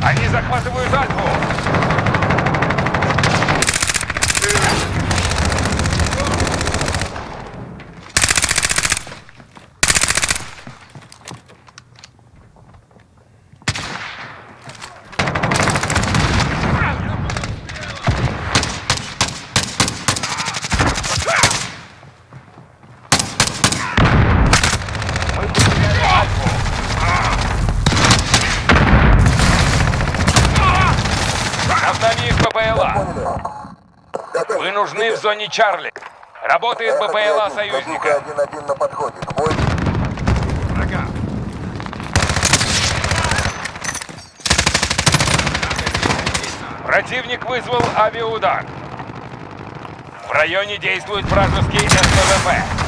Они захватывают Альфу! Вы нужны в зоне Чарли. Работает БПЛА союзника. 1-1 на подходе. К бою. Врага. Противник вызвал авиаудар. В районе действует вражеский СВП.